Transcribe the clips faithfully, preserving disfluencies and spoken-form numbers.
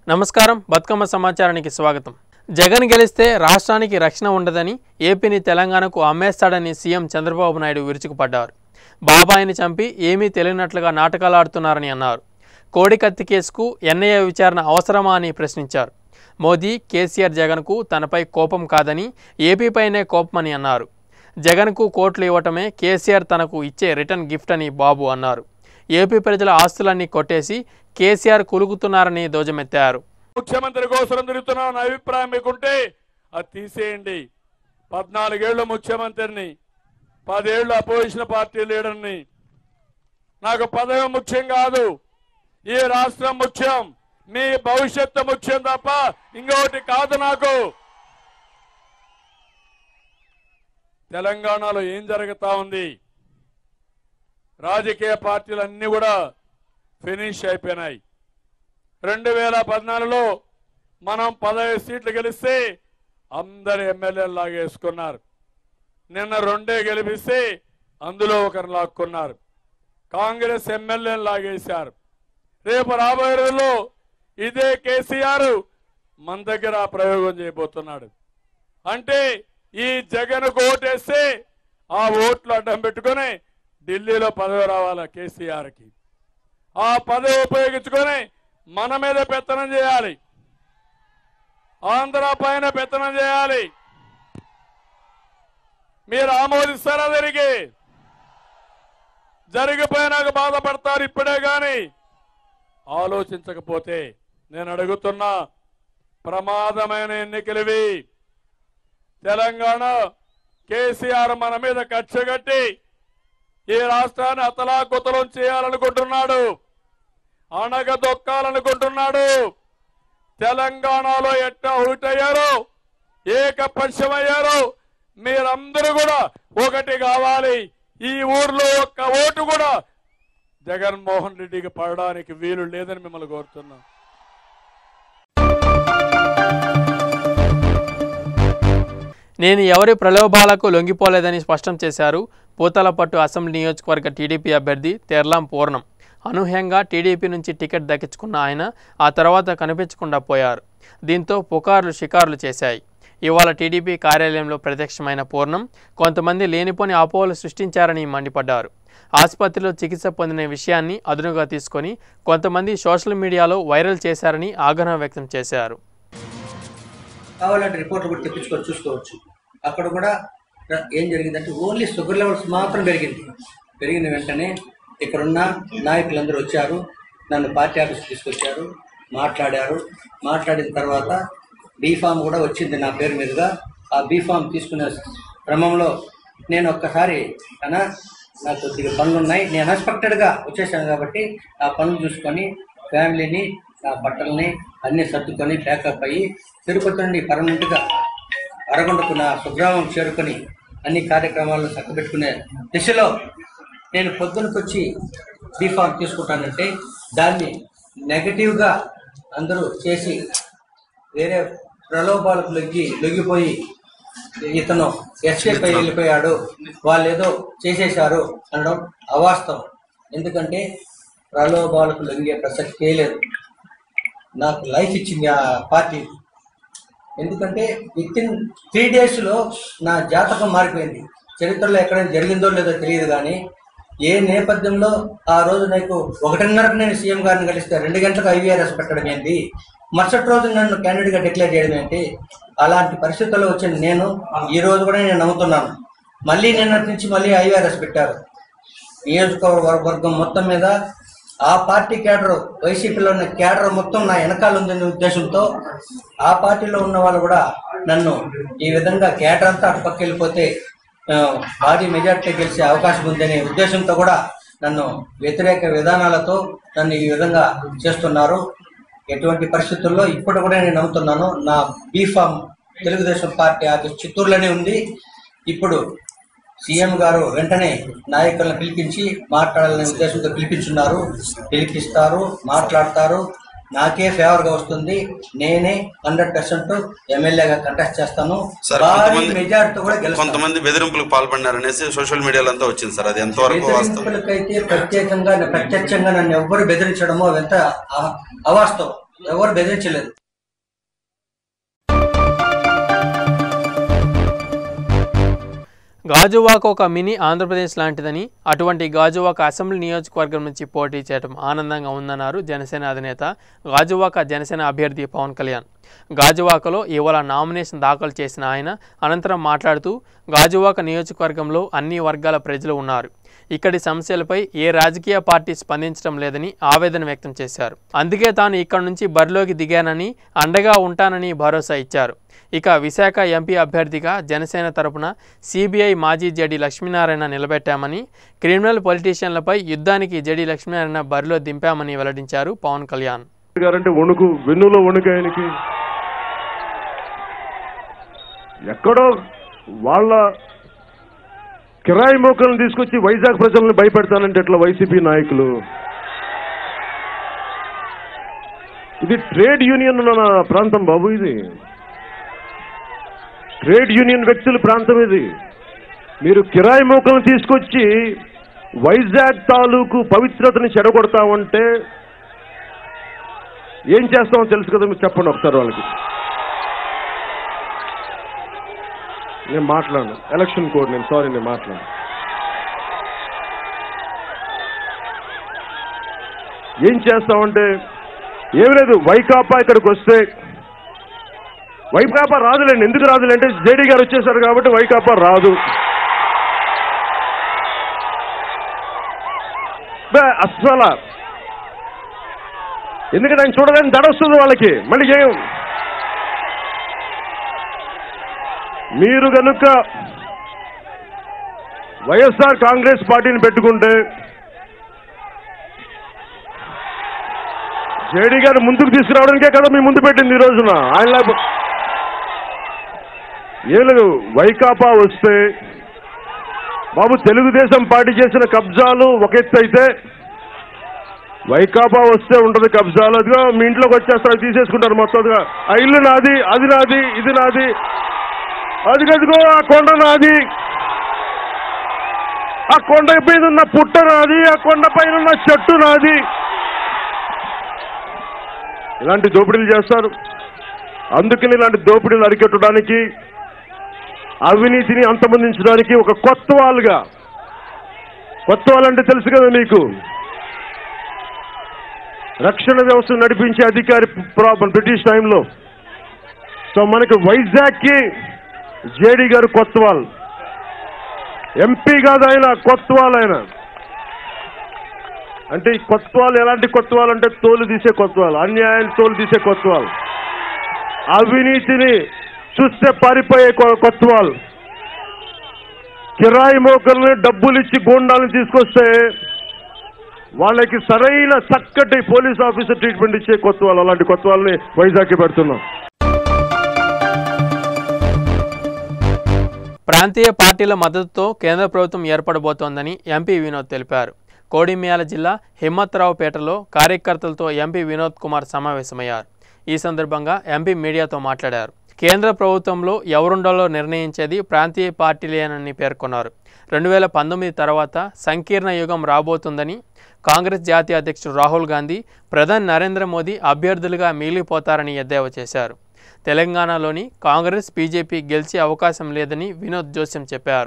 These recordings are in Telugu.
నమస్కారం బతుకమ్మ సమాచారానికి స్వాగతం. జగన్ గెలిస్తే రాష్ట్రానికి రక్షణ ఉండదని, ఏపీని తెలంగాణకు అమ్మేస్తాడని సీఎం చంద్రబాబు నాయుడు విరుచుకుపడ్డారు. బాబాయిని చంపి ఏమీ తెలియనట్లుగా నాటకాలు ఆడుతున్నారని అన్నారు. కోడికత్తి కేసుకు ఎన్ఐఏ విచారణ అవసరమా అని ప్రశ్నించారు. మోదీ, కేసీఆర్ జగన్కు తనపై కోపం కాదని, ఏపీపైనే కోపమని అన్నారు. జగన్కు కోట్లు ఇవ్వటమే కేసీఆర్ తనకు ఇచ్చే రిటర్న్ గిఫ్ట్ అని బాబు అన్నారు. ఏపీ ప్రజల ఆస్తులన్నీ కొట్టేసి కేసీఆర్ కులుగుతున్నారని ధ్వజమెత్తారు. ముఖ్యమంత్రి కోసం తిరుగుతున్నా అభిప్రాయం మీకుంటే అది తీసేయండి. పద్నాలుగేళ్లు ముఖ్యమంత్రిని, పదేళ్లు అపోజిషన్ పార్టీ లీడర్ని. నాకు పదవి ముఖ్యం కాదు, ఈ రాష్ట్రం ముఖ్యం, మీ భవిష్యత్తు ముఖ్యం తప్ప ఇంకొకటి కాదు. నాకు తెలంగాణలో ఏం జరుగుతా ఉంది, రాజకీయ పార్టీలు అన్ని కూడా ఫినిష్ అయిపోయినాయి. రెండు వేల పద్నాలుగులో మనం పదహైదు సీట్లు గెలిస్తే అందరు ఎమ్మెల్యేలు లాగేసుకున్నారు. నిన్న రెండే గెలిపిస్తే అందులో ఒకరు లాక్కున్నారు. కాంగ్రెస్ ఎమ్మెల్యేలు లాగేశారు. రేపు రాబోయే రోజుల్లో ఇదే కేసీఆర్ మన దగ్గర ప్రయోగం చేయబోతున్నాడు. అంటే ఈ జగన్ ఓటేస్తే ఆ ఓట్లు అడ్డం పెట్టుకుని ఢిల్లీలో పదవి రావాలా కేసీఆర్కి. ఆ పదవి ఉపయోగించుకొని మన మీద పెత్తనం చేయాలి, ఆంధ్ర పైన పెత్తనం చేయాలి. మీరు ఆమోదిస్తారా? జరిగి జరిగిపోయినాక బాధపడతారు. ఇప్పుడే కానీ ఆలోచించకపోతే నేను అడుగుతున్నా, ప్రమాదమైన ఎన్నికలివి. తెలంగాణ కేసీఆర్ మన మీద కక్ష కట్టి ఈ రాష్ట్రాన్ని అతలాకుతలం చేయాలనుకుంటున్నాడు, అణగదొక్కాలనుకుంటున్నాడు. తెలంగాణలో ఎట్టా ఒకటయ్యారో, ఏకపక్షమయ్యారో, మీరందరూ కూడా ఒకటి కావాలి. ఈ ఊర్లో ఒక్క ఓటు కూడా జగన్మోహన్ రెడ్డికి పడడానికి వీలు లేదని మిమ్మల్ని కోరుతున్నా. నేను ఎవరి ప్రలోభాలకు లొంగిపోలేదని స్పష్టం చేశారు పూతలపట్టు అసెంబ్లీ నియోజకవర్గ టీడీపీ అభ్యర్థి తెర్లాం పూర్ణం. అనూహ్యంగా టీడీపీ నుంచి టికెట్ దక్కించుకున్న ఆయన ఆ తర్వాత కనిపించకుండా పోయారు. దీంతో పుకార్లు షికార్లు చేశాయి. ఇవాళ టీడీపీ కార్యాలయంలో ప్రత్యక్షమైన పూర్ణం కొంతమంది లేనిపోని అపోహలు సృష్టించారని మండిపడ్డారు. ఆసుపత్రిలో చికిత్స పొందిన విషయాన్ని అదునుగా తీసుకొని కొంతమంది సోషల్ మీడియాలో వైరల్ చేశారని ఆగ్రహం వ్యక్తం చేశారు. కావాలంటే రిపోర్ట్లు కూడా తెప్పించుకొని చూసుకోవచ్చు. అక్కడ కూడా ఏం జరిగిందంటే ఓన్లీ షుగర్ లెవెల్స్ మాత్రం పెరిగింది. పెరిగిన వెంటనే ఇక్కడున్న నాయకులందరూ వచ్చారు, నన్ను పార్టీ ఆఫీస్కి తీసుకొచ్చారు, మాట్లాడారు. మాట్లాడిన తర్వాత బీఫామ్ కూడా వచ్చింది నా పేరు మీదుగా. ఆ బీఫామ్ తీసుకునే క్రమంలో నేను ఒక్కసారి అన్నా నాకు కొద్దిగా పనులు ఉన్నాయి, నేను అన్ఎక్స్పెక్టెడ్గా వచ్చేసాను కాబట్టి ఆ పనులు చూసుకొని ఫ్యామిలీని, నా బట్టలని అన్నీ సర్దుకొని ప్యాకప్ అయ్యి తిరుపతి నుండి పర్మనెంట్గా అరగొండకు నా స్వగ్రామం చేరుకొని అన్ని కార్యక్రమాలను చక్కబెట్టుకునే దిశలో నేను పొద్దునకొచ్చి బీఫామ్ తీసుకుంటానంటే దాన్ని నెగటివ్గా అందరూ చేసి వేరే ప్రలోభాలకు లొంగి లొంగిపోయి ఇతను ఎస్కేప్ అయి వెళ్ళిపోయాడు, వాళ్ళు ఏదో చేసేశారు అనడం అవాస్తవం. ఎందుకంటే ప్రలోభాలకు లొంగే ప్రసక్తే లేదు. నాకు లైఫ్ ఇచ్చింది ఆ పార్టీ. ఎందుకంటే విత్ ఇన్ త్రీ డేస్లో నా జాతకం మారిపోయింది. చరిత్రలో ఎక్కడైనా జరిగిందో లేదో తెలియదు కానీ ఏ నేపథ్యంలో ఆ రోజు నాకు ఒకటిన్నరకు నేను సీఎం గారిని కలిస్తే రెండు గంటలకు ఐవీఆర్ఎస్ పెట్టడం ఏంటి, మరుసటి రోజు నన్ను క్యాండిడేట్గా డిక్లేర్ చేయడం ఏంటి, అలాంటి పరిస్థితుల్లో వచ్చిన నేను ఈ రోజు కూడా నేను నమ్ముతున్నాను. మళ్ళీ నిన్నటి నుంచి మళ్ళీ ఐవీఆర్ఎస్ పెట్టారు. నియోజకవర్గం మొత్తం మీద ఆ పార్టీ క్యాడర్, వైసీపీలో ఉన్న క్యాడర్ మొత్తం నా వెనకాల ఉందనే ఉద్దేశంతో ఆ పార్టీలో ఉన్న వాళ్ళు కూడా నన్ను ఈ విధంగా క్యాడర్ అంతా అటుపక్క వెళ్ళిపోతే భారీ మెజార్టీ గెలిచే అవకాశం ఉందనే ఉద్దేశంతో కూడా నన్ను వ్యతిరేక విధానాలతో నన్ను ఈ విధంగా చేస్తున్నారు. ఎటువంటి పరిస్థితుల్లో ఇప్పుడు కూడా నేను నమ్ముతున్నాను. నా బీఫామ్ తెలుగుదేశం పార్టీ ఆఫీస్ చిత్తూరులోనే ఉంది. ఇప్పుడు సీఎం గారు వెంటనే నాయకులను పిలిపించి మాట్లాడాలనే ఉద్దేశంతో పిలిపించున్నారు. పిలిపిస్తారు, మాట్లాడతారు. నాకే ఫేవర్ గా వస్తుంది. నేనే హండ్రెడ్ పర్సెంట్ ఎమ్మెల్యేగా కంటెస్ట్ చేస్తాను. మెజారిటీ కూడా గెలుస్తాను. కొంతమంది బెదిరింపులకు పాల్పడినారనేసి సోషల్ మీడియాలో అంతా వచ్చింది సార్, అది ఎంతవరకు బెదిరింపులకైతే ప్రత్యేకంగా ప్రత్యక్షంగా నన్ను ఎవ్వరు బెదిరించడమో అదంతా అవాస్తవం. ఎవరు బెదిరించలేదు. గాజువాక ఒక మినీ ఆంధ్రప్రదేశ్ లాంటిదని, అటువంటి గాజువాక అసెంబ్లీ నియోజకవర్గం నుంచి పోటీ చేయడం ఆనందంగా ఉందన్నారు జనసేన అధినేత గాజువాక జనసేన అభ్యర్థి పవన్ కళ్యాణ్. గాజువాకలో ఇవాళ నామినేషన్ దాఖలు చేసిన ఆయన అనంతరం మాట్లాడుతూ గాజువాక నియోజకవర్గంలో అన్ని వర్గాల ప్రజలు ఉన్నారు. ఇక్కడి సమస్యలపై ఏ రాజకీయ పార్టీ స్పందించడం లేదని ఆవేదన వ్యక్తం చేశారు. అందుకే తాను ఇక్కడి నుంచి బరిలోకి దిగానని, అండగా ఉంటానని భరోసా ఇచ్చారు. ఇక విశాఖ ఎంపీ అభ్యర్థిగా జనసేన తరపున సిబిఐ మాజీ జడి లక్ష్మీనారాయణ నిలబెట్టామని, క్రిమినల్ పొలిటీషియన్లపై యుద్ధానికి జడి లక్ష్మీనారాయణ బరిలో దింపామని వెల్లడించారు పవన్ కళ్యాణ్. గారంటే వణుకు, వెన్నులో వణుకు ఆయనకి. ఎక్కడో వాళ్ళ కిరాయి మోకలను తీసుకొచ్చి వైజాగ్ ప్రజలను భయపెడతానంటే ఎట్లా వైసీపీ నాయకులు? ఇది ట్రేడ్ యూనియన్ ఉన్న ప్రాంతం బాబు, ఇది ట్రేడ్ యూనియన్ వ్యక్తుల ప్రాంతం. ఇది మీరు కిరాయి మోకలను తీసుకొచ్చి వైజాగ్ తాలూకు పవిత్రతని చెడగొడతామంటే ఏం చేస్తామో తెలుసు కదా, మీరు చెప్పండి ఒకసారి వాళ్ళకి. నేను మాట్లాడను, ఎలక్షన్ కోడ్, నేను సారీ, నేను మాట్లాడను. ఏం చేస్తామంటే ఏమి లేదు. వైకాపా ఇక్కడికి వస్తే, వైకాపా రాదులేండి. ఎందుకు రాదులేంటే జేడీ గారు వచ్చేసారు కాబట్టి వైకాపా రాదు. అస్సలు ఎందుకంటే ఆయన చూడగానే దడ వస్తుంది వాళ్ళకి. మళ్ళీ ఏం మీరు కనుక వైఎస్ఆర్ కాంగ్రెస్ పార్టీని పెట్టుకుంటే జేడీ గారు ముందుకు తీసుకురావడానికే కదా మీ ముందు పెట్టింది ఈ రోజున. ఆయన ఏం లేదు. వైకాపా వస్తే బాబు, తెలుగుదేశం పార్టీ చేసిన కబ్జాలు ఒక ఎత్తు అయితే, వైకాపా వస్తే ఉంటుంది కబ్జాలు. అదిగా మీ ఇంట్లోకి వచ్చేస్తారు, తీసేసుకుంటారు మొత్తంగా. ఆ ఇల్లు నాది, అది నాది, ఇది నాది, అది కదుగో ఆ కొండ నాది, ఆ కొండ పైన ఉన్న పుట్ట నాది, ఆ కొండ పైన ఉన్న చెట్టు నాది. ఇలాంటి దోపిడీలు చేస్తారు. అందుకని ఇలాంటి దోపిడీలు అరికట్టడానికి, అవినీతిని అంతమొందించడానికి ఒక కొత్త వాళ్ళుగా, కొత్త వాళ్ళంటే తెలుసు కదా మీకు, రక్షణ వ్యవస్థ నడిపించే అధికారి బ్రిటిష్ టైంలో. సో మనకు వైజాగ్కి జేడీ గారు కొత్త వాళ్ళు. ఎంపీ కాదు ఆయన, కొత్త వాళ్ళు ఆయన. అంటే ఈ కొత్త వాళ్ళు ఎలాంటి కొత్త వాళ్ళు అంటే తోలు తీసే కొత్త వాళ్ళు, అన్యాయాన్ని తోలు తీసే కొత్త వాళ్ళు, అవినీతిని చూస్తే పారిపోయే కొత్త వాళ్ళు, కిరాయి మోకల్ని డబ్బులు ఇచ్చి గోండాలను తీసుకొస్తే వాళ్ళకి సరైన చక్కటి పోలీస్ ఆఫీసర్ ట్రీట్మెంట్ ఇచ్చే కొత్త వాళ్ళు. అలాంటి కొత్త వాళ్ళని వైజాగ్కి పెడుతున్నాం. ప్రాంతీయ పార్టీల మద్దతుతో కేంద్ర ప్రభుత్వం ఏర్పడబోతోందని ఎంపీ వినోద్ తెలిపారు. కోడిమియాల జిల్లా హిమ్మత్రావుపేటలో కార్యకర్తలతో ఎంపీ వినోద్ కుమార్ సమావేశమయ్యారు. ఈ సందర్భంగా ఎంపీ మీడియాతో మాట్లాడారు. కేంద్ర ప్రభుత్వంలో ఎవరుండాలో నిర్ణయించేది ప్రాంతీయ పార్టీలేనని పేర్కొన్నారు. రెండు వేల పంతొమ్మిది తర్వాత సంకీర్ణ యుగం రాబోతుందని, కాంగ్రెస్ జాతీయ అధ్యక్షుడు రాహుల్ గాంధీ, ప్రధాని నరేంద్ర మోదీ అభ్యర్థులుగా మిగిలిపోతారని ఎద్దేవా చేశారు. తెలంగాణలోని కాంగ్రెస్, బీజేపీ గెలిచే అవకాశం లేదని వినోద్ జోస్యం చెప్పారు.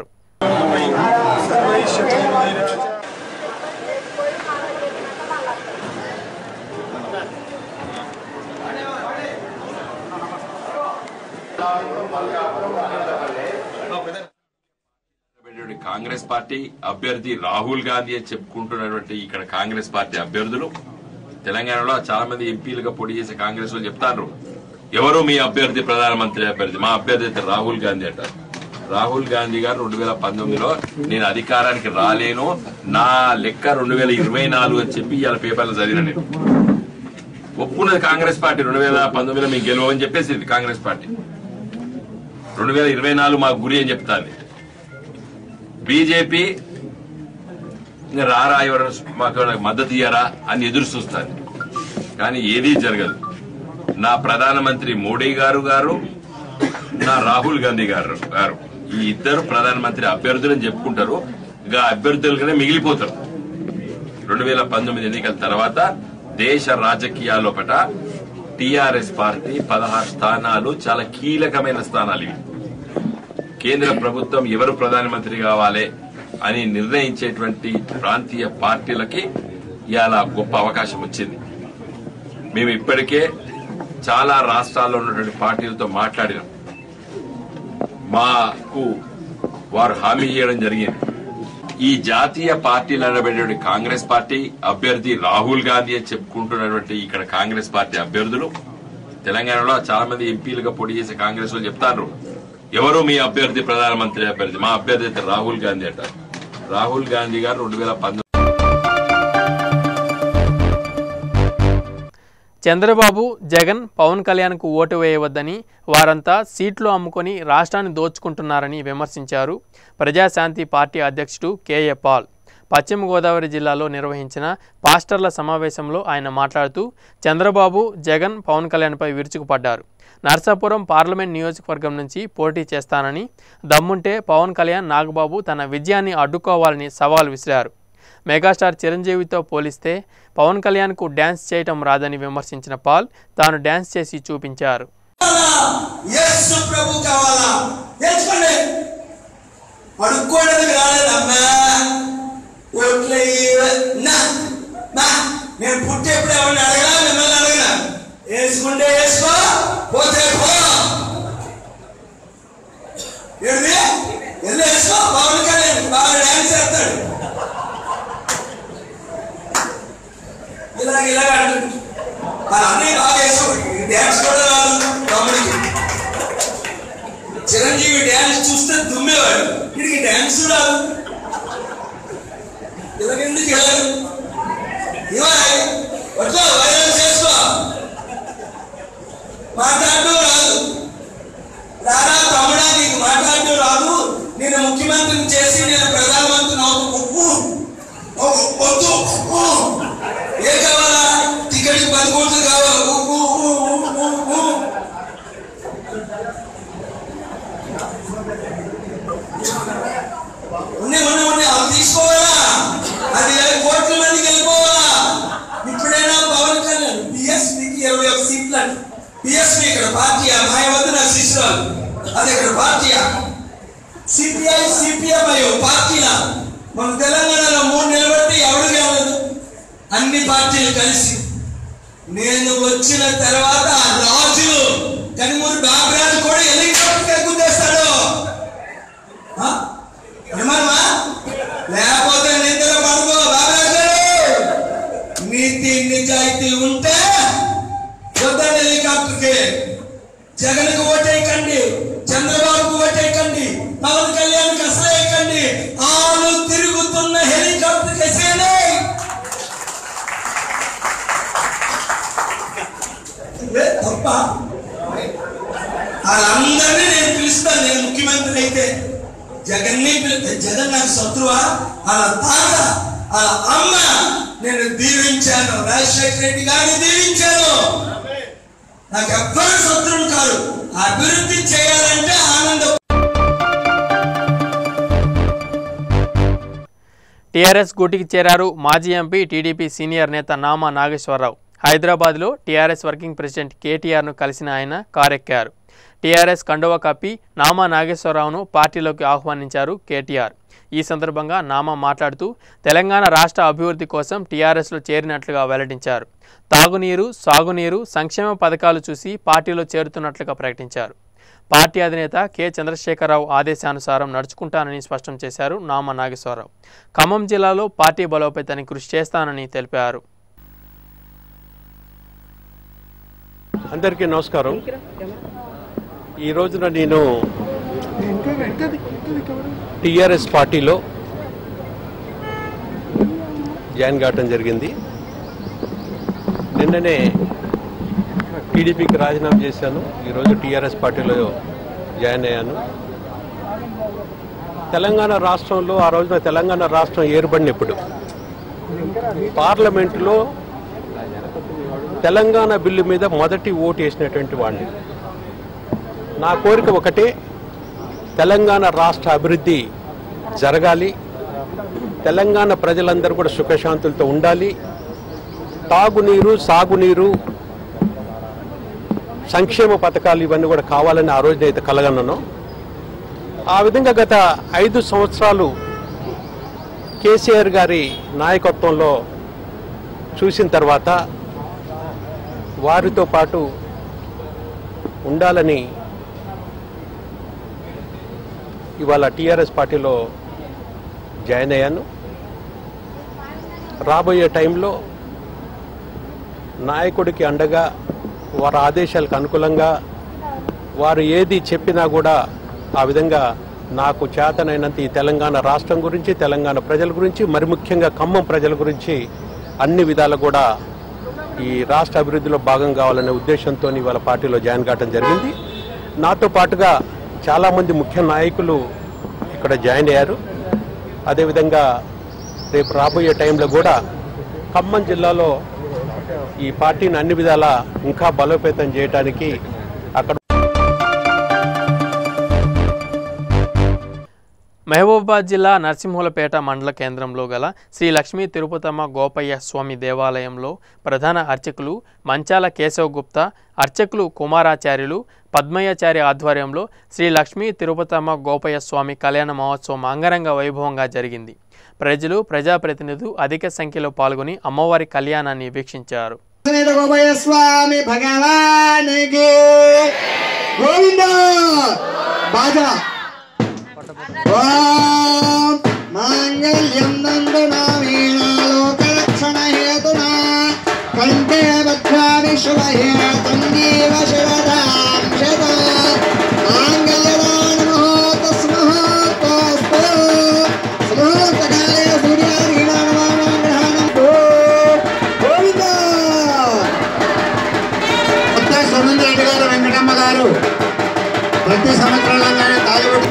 కాంగ్రెస్ పార్టీ అభ్యర్థి రాహుల్ గాంధీ అని చెప్పుకుంటున్నటువంటి ఇక్కడ కాంగ్రెస్ పార్టీ అభ్యర్థులు తెలంగాణలో చాలా మంది ఎంపీలుగా పోటీ చేసే కాంగ్రెస్ వాళ్ళు చెప్తారు, ఎవరు మీ అభ్యర్థి, ప్రధానమంత్రి అభ్యర్థి, మా అభ్యర్థి రాహుల్ గాంధీ అంటారు. రాహుల్ గాంధీ గారు రెండు వేల పంతొమ్మిదిలో నేను అధికారానికి రాలేను, నా లెక్క రెండు వేల ఇరవై నాలుగు అని చెప్పి ఇవాళ పేపర్లు చదివిన నేను. ఒప్పుకున్నది కాంగ్రెస్ పార్టీ. రెండు వేల పంతొమ్మిదిలో మీకు గెలవని చెప్పేసి కాంగ్రెస్ పార్టీ రెండు వేల ఇరవై నాలుగు మా గురి అని చెప్తాను. బీజేపీ రారా, ఎవరు మాకు మద్దతు ఇయ్యారా అని ఎదురు చూస్తాను, కానీ ఏదీ జరగదు. నా ప్రధానమంత్రి మోడీ గారు గారు నా రాహుల్ గాంధీ గారు గారు ఈ ఇద్దరు ప్రధానమంత్రి అభ్యర్థులని చెప్పుకుంటారు, ఇక అభ్యర్థులుగానే మిగిలిపోతారు. రెండు వేల పంతొమ్మిది ఎన్నికల తర్వాత దేశ రాజకీయాల్లోపట టిఆర్ఎస్ పార్టీ పదహారు స్థానాలు చాలా కీలకమైన స్థానాలు ఇవి. కేంద్ర ప్రభుత్వం ఎవరు ప్రధానమంత్రి కావాలి అని నిర్ణయించేటువంటి ప్రాంతీయ పార్టీలకి ఇవాళ గొప్ప అవకాశం వచ్చింది. మేము ఇప్పటికే చాలా రాష్ట్రాల్లో ఉన్నటువంటి పార్టీలతో మాట్లాడినాం. మాకు వారు హామీ చేయడం జరిగింది. ఈ జాతీయ పార్టీలు అనబడేటువంటి కాంగ్రెస్ పార్టీ అభ్యర్థి రాహుల్ గాంధీ అని చెప్పుకుంటున్నటువంటి ఇక్కడ కాంగ్రెస్ పార్టీ అభ్యర్థులు తెలంగాణలో చాలా మంది ఎంపీలుగా పోటీ చేసే కాంగ్రెస్ వాళ్ళు చెప్తారు, ఎవరు మీ అభ్యర్థి ప్రధానమంత్రి అభ్యర్థి, మా అభ్యర్థి అయితే రాహుల్ గాంధీ అంటారు. రాహుల్ గాంధీ గారు రెండు వేల పంతొమ్మిది చంద్రబాబు జగన్ పవన్ కళ్యాణ్కు ఓటు వేయవద్దని, వారంతా సీట్లు అమ్ముకొని రాష్ట్రాన్ని దోచుకుంటున్నారని విమర్శించారు ప్రజాశాంతి పార్టీ అధ్యక్షుడు కేఏ పాల్. పశ్చిమ గోదావరి జిల్లాలో నిర్వహించిన పాస్టర్ల సమావేశంలో ఆయన మాట్లాడుతూ చంద్రబాబు జగన్ పవన్ కళ్యాణ్పై విరుచుకుపడ్డారు. నర్సాపురం పార్లమెంట్ నియోజకవర్గం నుంచి పోటీ చేస్తానని, దమ్ముంటే పవన్ కళ్యాణ్ నాగబాబు తన విజయాన్ని అడ్డుకోవాలని సవాల్ విసిరారు. మెగాస్టార్ చిరంజీవితో పోలిస్తే పవన్ కళ్యాణ్కు డ్యాన్స్ చేయటం రాదని విమర్శించిన పాల్ తాను డ్యాన్స్ చేసి చూపించారు. ఇలాగ ఇలాగ అన్నీ బాగా వేసాం. డ్యాన్స్ కూడా రాదు తమ్ముడికి. చిరంజీవి డ్యాన్స్ చూస్తే దుమ్మేవాడు, వీడికి డ్యాన్స్ రాదు. ఇలాగెందుకు వెళ్ళదు? ఇవ్వాలి వైరల్ చేసుకో, మాట్లాడటం రాదు. రారా తమ్ముడా, నీకు మాట్లాడటం రాదు, నేను ముఖ్యమంత్రిని చేసి నేను ప్రధానమంత్రి అవుతూ వద్దు. ఏ కావాలా? టికెట్ పది కోట్లు కావాలి. ఉన్నాయి ఉన్నాయి ఉన్నాయి అవి తీసుకోవాలా? అది కోట్ల మందికి వెళ్ళిపోవాలా? ఇప్పుడైనా పవన్ కళ్యాణ్ బిఎస్పీకి ఇరవై ఒక సీట్లు అండి. బిఎస్పీ ఇక్కడ పార్టీ అమ్మాయి వద్ద నా శిష్యురాలు, అది ఇక్కడ పార్టీ. సిపిఐ సిపిఎం అయ్యో పార్టీలా మన తెలంగాణలో మూడు నిలబట్టి ఎవరు కాలేదు, అన్ని పార్టీలు కలిసి. నేను వచ్చిన తర్వాత రాజులు కనిమూరి బాబరాజు కూడా హెలికాప్టర్ ఎక్కుతాడు, లేకపోతే నిద్ర పడుకో. బాబరాజు నీతి నిజాయితీ ఉంటే వద్దండి హెలికాప్టర్కి. జగన్కి ఓటేయకండి, చంద్రబాబుకు ఓటేయకండి, పవన్ కళ్యాణ్కి అసలు వేయకండి. ఆలు తిరుగుతున్న హెలికాప్టర్ కేసేయండి. తప్ప వాళ్ళందరినీ నేను పిలుస్తాను. నేను ముఖ్యమంత్రి అయితే జగన్ని పిలిస్తే జగన్ నాకు శత్రువా? వాళ్ళ తాత వాళ్ళ అమ్మ నేను దీవించాను, రాజశేఖర రెడ్డి గారిని దీవించాను. నాకు ఎవ్వరు శత్రువులు కాదు. అభివృద్ధి చేయాలంటే ఆనందం. టీఆర్ఎస్ గూటికి చేరారు మాజీ ఎంపీ టీడీపీ సీనియర్ నేత నామా నాగేశ్వరరావు. హైదరాబాద్లో టీఆర్ఎస్ వర్కింగ్ ప్రెసిడెంట్ కేటీఆర్ను కలిసిన ఆయన కారెక్కారు. టీఆర్ఎస్ కండువా కప్పి నామా నాగేశ్వరరావును పార్టీలోకి ఆహ్వానించారు కేటీఆర్. ఈ సందర్భంగా నామా మాట్లాడుతూ తెలంగాణ రాష్ట్ర అభివృద్ధి కోసం టీఆర్ఎస్లో చేరినట్లుగా వెల్లడించారు. తాగునీరు, సాగునీరు, సంక్షేమ పథకాలు చూసి పార్టీలో చేరుతున్నట్లుగా ప్రకటించారు. పార్టీ అధినేత కె చంద్రశేఖరరావు ఆదేశానుసారం నడుచుకుంటానని స్పష్టం చేశారు నామా నాగేశ్వరరావు. ఖమ్మం జిల్లాలో పార్టీ బలోపేతానికి కృషి చేస్తానని తెలిపారు. అందరికీ నమస్కారం. ఈ రోజున నేను టీఆర్ఎస్ పార్టీలో జాయిన్ కావటం జరిగింది. నిన్ననే టీడీపీకి రాజీనామా చేశాను. ఈరోజు టీఆర్ఎస్ పార్టీలో జాయిన్ అయ్యాను. తెలంగాణ రాష్ట్రంలో ఆ రోజున తెలంగాణ రాష్ట్రం ఏర్పడినప్పుడు పార్లమెంటులో తెలంగాణ బిల్లు మీద మొదటి ఓటు వేసినటువంటి వాడిని. నా కోరిక ఒకటే, తెలంగాణ రాష్ట్ర అభివృద్ధి జరగాలి, తెలంగాణ ప్రజలందరూ కూడా సుఖశాంతులతో ఉండాలి, తాగునీరు, సాగునీరు సంక్షేమ పథకాలు ఇవన్నీ కూడా కావాలని ఆ రోజున అయితే కలగన్నాను. ఆ విధంగా గత ఐదు సంవత్సరాలు కేసీఆర్ గారి నాయకత్వంలో చూసిన తర్వాత వారితో పాటు ఉండాలని ఇవాళ టీఆర్ఎస్ పార్టీలో జాయిన్ అయ్యాను. రాబోయే టైంలో నాయకుడికి అండగా వారి ఆదేశాలకు అనుకూలంగా వారు ఏది చెప్పినా కూడా ఆ విధంగా నాకు చేతనైనంత ఈ తెలంగాణ రాష్ట్రం గురించి, తెలంగాణ ప్రజల గురించి, మరి ముఖ్యంగా ఖమ్మం ప్రజల గురించి అన్ని విధాలు కూడా ఈ రాష్ట్ర అభివృద్ధిలో భాగం కావాలనే ఉద్దేశంతో ఇవాళ పార్టీలో జాయిన్ కావడం జరిగింది. నాతో పాటుగా చాలామంది ముఖ్య నాయకులు ఇక్కడ జాయిన్ అయ్యారు. అదేవిధంగా రేపు రాబోయే టైంలో కూడా ఖమ్మం జిల్లాలో ఈ పార్టీని అన్ని విధాలా ఇంకా బలోపేతం చేయడానికి అక్కడ మహబూబాబాద్ జిల్లా నరసింహులపేట మండల కేంద్రంలో గల శ్రీ లక్ష్మీ తిరుపతమ్మ గోపయ్య స్వామి దేవాలయంలో ప్రధాన అర్చకులు మంచాల కేశవ గుప్తా, అర్చకులు కుమారాచార్యులు పద్మయ్యాచార్య ఆధ్వర్యంలో శ్రీ లక్ష్మీ తిరుపతమ్మ గోపయ్య స్వామి కళ్యాణ మహోత్సవం అంగరంగ వైభవంగా జరిగింది. ప్రజలు, ప్రజాప్రతినిధులు అధిక సంఖ్యలో పాల్గొని అమ్మవారి కళ్యాణాన్ని వీక్షించారు. మాంగళ్యం నందనామేన లోకరక్షణ హేతునా కంఠే బధ్నామి శుభహే తంజీవ శివదాం శతా మాంగళ్యదాన మహోతస్మహోతోస్తు సమూహకాలే సూర్యాధీనానమాగ్రహాణం గోవింద. కొత్త సుమంద్రెడ్డి గారు, వెంకటమ్మ గారు ప్రతి సంవత్సరంగానే తాలిబడి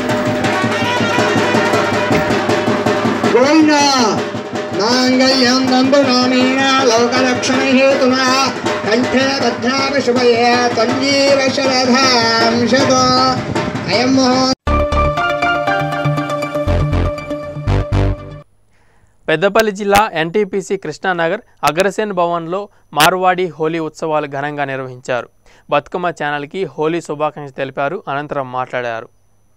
గోవిందా మాంగళ్యం దందునామేన లోకరక్షణ హేతునా కంఠే బధ్నామి శుభయే తంజీవ శరధాం శతో అయం మహో. పెద్దపల్లి జిల్లా ఎన్టీపీసీ కృష్ణానగర్ అగ్రసేన్ భవన్లో మార్వాడి హోలీ ఉత్సవాలు ఘనంగా నిర్వహించారు. బతుకమ్మ ఛానల్కి హోలీ శుభాకాంక్షలు తెలిపారు. అనంతరం మాట్లాడారు.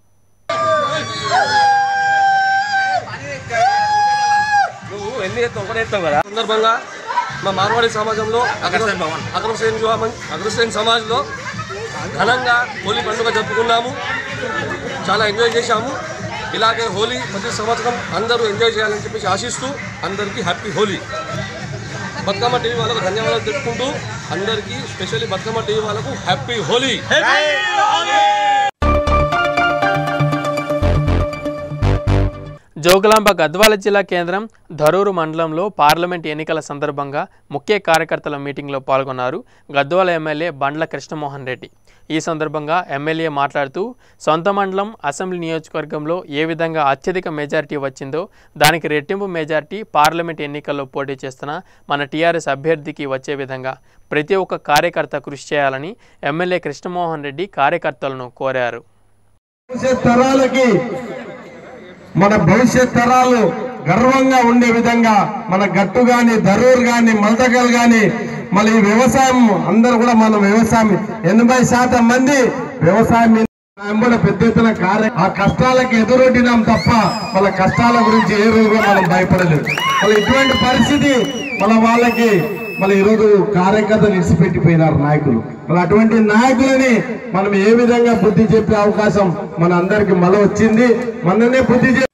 సందర్భంగా మా మార్వాడి సమాజంలో అగ్రసేన్ అగ్రసేన్ సమాజ్లో ఘనంగా హోలీ పండుగ జరుపుకున్నాము. చాలా ఎంజాయ్ చేశాము. ఇలాగే హోలీ ప్రతి సంవత్సరం అందరూ ఎంజాయ్ చేయాలని చెప్పేసి ఆశిస్తూ అందరికీ హ్యాపీ హోలీ. బతుకమ్మ టీవీ వాళ్ళకు ధన్యవాదాలు తెలుపుకుంటూ అందరికీ స్పెషల్లీ బతుకమ్మ టీవీ వాళ్ళకు హ్యాపీ హోలీ. జోగులాంబ గద్వాల జిల్లా కేంద్రం ధరూరు మండలంలో పార్లమెంట్ ఎన్నికల సందర్భంగా ముఖ్య కార్యకర్తల మీటింగ్లో పాల్గొన్నారు గద్వాల ఎమ్మెల్యే బండ్ల కృష్ణమోహన్ రెడ్డి. ఈ సందర్భంగా ఎమ్మెల్యే మాట్లాడుతూ సొంత మండలం అసెంబ్లీ నియోజకవర్గంలో ఏ విధంగా అత్యధిక మెజారిటీ వచ్చిందో దానికి రెట్టింపు మెజారిటీ పార్లమెంట్ ఎన్నికల్లో పోటీ చేస్తున్న మన టీఆర్ఎస్ అభ్యర్థికి వచ్చే విధంగా ప్రతి ఒక్క కార్యకర్త కృషి చేయాలని ఎమ్మెల్యే కృష్ణమోహన్ రెడ్డి కార్యకర్తలను కోరారు. మన భవిష్యత్ తరాలు గర్వంగా ఉండే విధంగా మన గట్టు గాని, ధరూరు గాని, మల్దగల్ గాని, మళ్ళీ వ్యవసాయం అందరూ కూడా మన వ్యవసాయం ఎనభై శాతం మంది వ్యవసాయం మీద పెద్ద ఎత్తున కార్య ఆ కష్టాలకు ఎదురొడ్డినాం తప్ప వాళ్ళ కష్టాల గురించి ఏ రోజు కూడా మనం భయపడలేదు. మళ్ళీ ఇటువంటి పరిస్థితి మన వాళ్ళకి మళ్ళీ ఈరోజు కార్యకర్తలు ఇడిచిపెట్టిపోయినారు నాయకులు. మరి అటువంటి నాయకులని మనం ఏ విధంగా బుద్ధి చెప్పే అవకాశం మన అందరికి మళ్ళీ వచ్చింది. మననే బుద్ధి చెప్పి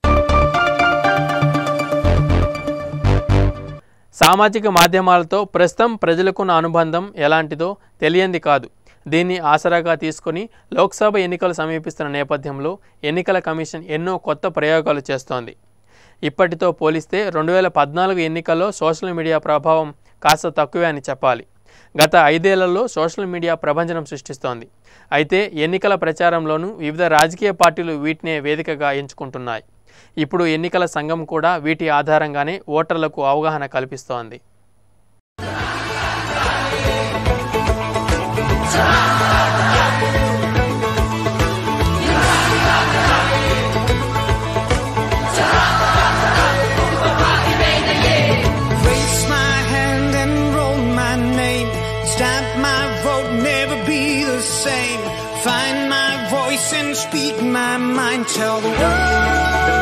సామాజిక మాధ్యమాలతో ప్రస్తుతం ప్రజలకున్న అనుబంధం ఎలాంటిదో తెలియంది కాదు. దీన్ని ఆసరాగా తీసుకొని లోక్సభ ఎన్నికలు సమీపిస్తున్న నేపథ్యంలో ఎన్నికల కమిషన్ ఎన్నో కొత్త ప్రయోగాలు చేస్తోంది. ఇప్పటితో పోలిస్తే రెండు వేల పద్నాలుగు ఎన్నికల్లో సోషల్ మీడియా ప్రభావం కాస్త తక్కువే అని చెప్పాలి. గత ఐదేళ్లలో సోషల్ మీడియా ప్రభంజనం సృష్టిస్తోంది. అయితే ఎన్నికల ప్రచారంలోనూ వివిధ రాజకీయ పార్టీలు వీటినే వేదికగా ఎంచుకుంటున్నాయి. ఇప్పుడు ఎన్నికల సంఘం కూడా వీటి ఆధారంగానే ఓటర్లకు అవగాహన కల్పిస్తోంది. Stamp my vote, never be the speak my mind, tell the world.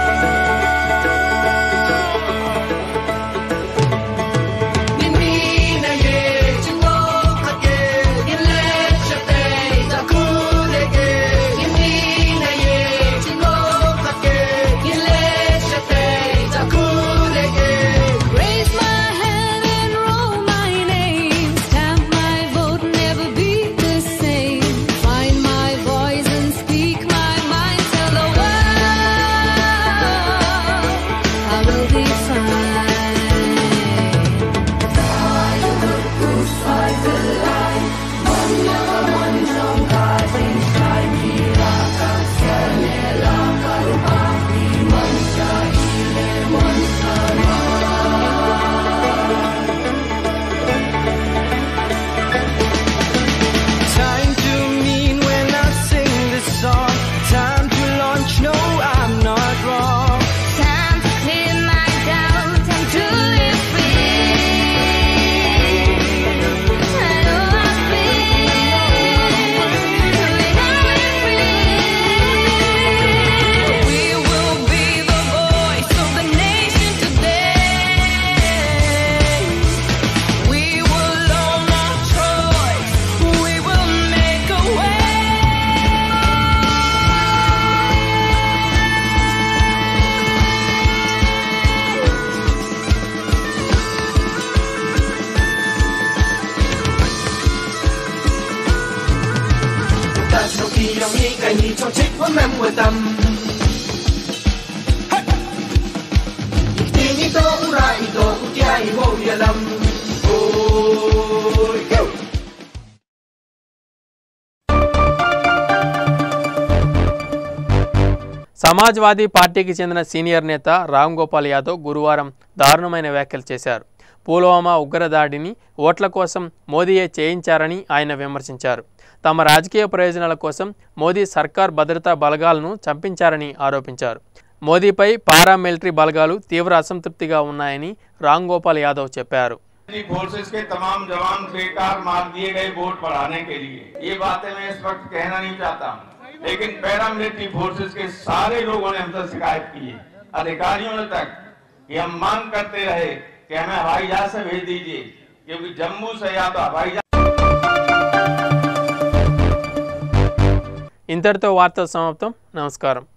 Samajwadi పార్టీకి చెందిన సీనియర్ నేత రామ్ గోపాల్ యాదవ్ గురువారం దారుణమైన వ్యాఖ్యలు చేశారు. పుల్వామా ఉగ్రదాడిని ఓట్ల కోసం మోదీయే చేయించారని ఆయన విమర్శించారు. తమ రాజకీయ ప్రయోజనాల కోసం మోదీ సర్కార్ భద్రతా బలగాలను చంపించారని ఆరోపించారు. మోదీపై పారామిలిటరీ బలగాలు తీవ్ర అసంతృప్తిగా ఉన్నాయని రామ్ గోపాల్ యాదవ్ చెప్పారు. फोर्सेस के तमाम जवान बेकार मार दिए गए वोट बढ़ाने के लिए, ये बातें मैं इस वक्त कहना नहीं चाहता हूँ, लेकिन पैरामिलिट्री फोर्सेस के सारे लोगों ने हमसे शिकायत की है, अधिकारियों ने तक, कि हम मांग करते रहे कि हमें हवाई जहाज से भेज दीजिए, क्योंकि जम्मू से या तो हवाई जहाज. ఇంతటితో వార్తలు సమాప్తం. నమస్కారం.